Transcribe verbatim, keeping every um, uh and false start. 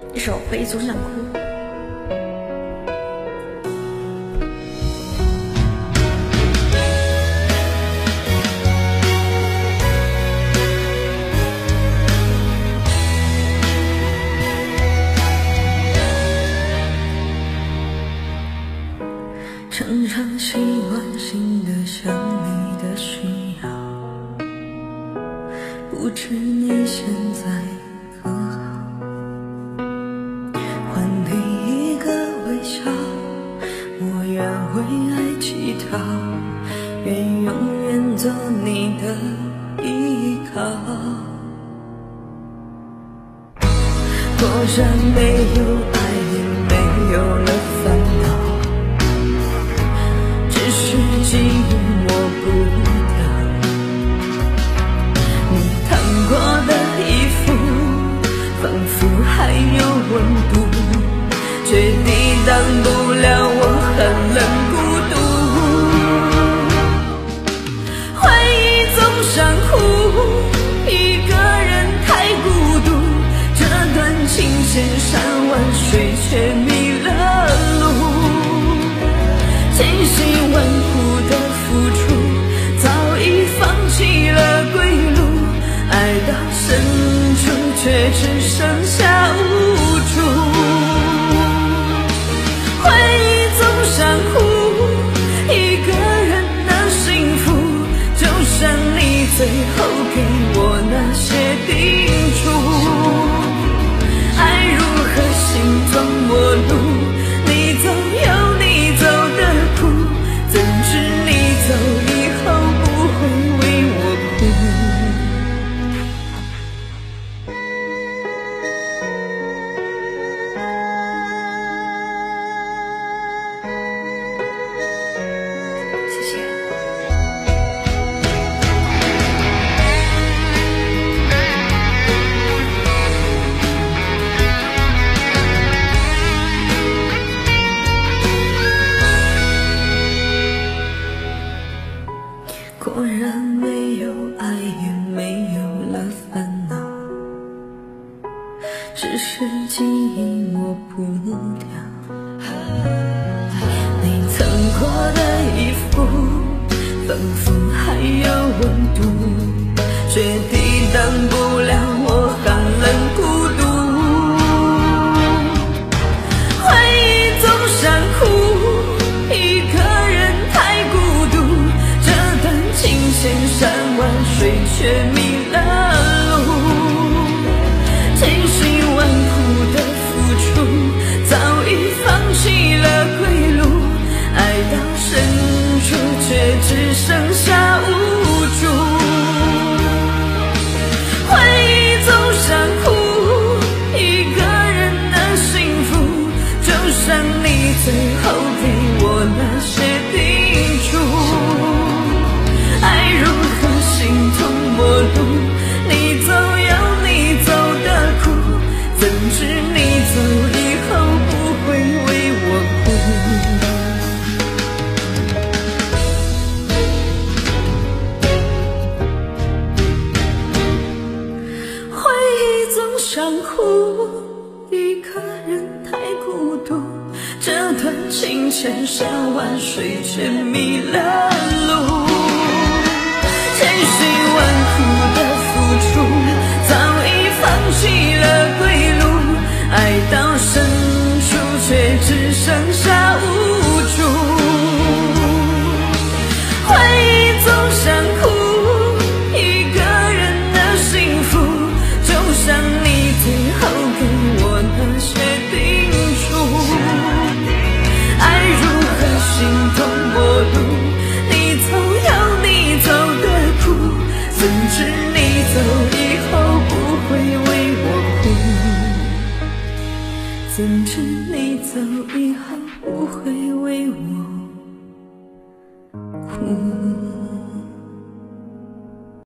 一首《回忆总想哭》。 常常习惯性的想你的需要，不知你现在可好？还你一个微笑，我愿为爱乞讨，愿永远做你的依靠。果然没有爱，也没有了烦恼，记忆抹不掉你烫过的衣服，仿佛还有温度，却抵挡不了我寒冷孤独。回忆总想哭，一个人太孤独，这段情千山万水却迷了路，千辛万苦的付出，早已放弃了归路，爱到深处却只剩下无助。回忆总想哭，一个人的幸福，就像你最后给我那些叮嘱，爱如何形状陌路，你总有你走的苦，怎知你走以后不会为我哭。谢谢。果然没有爱，也没有了烦恼，只是记忆抹不掉你曾过的衣服，仿佛还有温度，却抵挡不了我寒冷孤独。回忆总想哭，一个人太孤独，千山万水却迷了路，千辛万苦的付出，早已放弃了归路，爱到深处却只剩下无助。回忆总想哭，一个人的幸福，就像你最后给我那些叮嘱，爱如何形同陌路，你总有你走的苦，怎知你走以后不会为我哭。回忆总想哭，一个人太孤独，这段情千山万水却迷了路，千辛万苦的付出，早已放弃了归路，爱到深处却只剩下无助。回忆总想哭，一个人的幸福，就像你最后给我那些叮嘱，爱如何形同陌路，你总有你走的苦，怎知你走以后不会为我哭，怎知你走以后不会为我哭。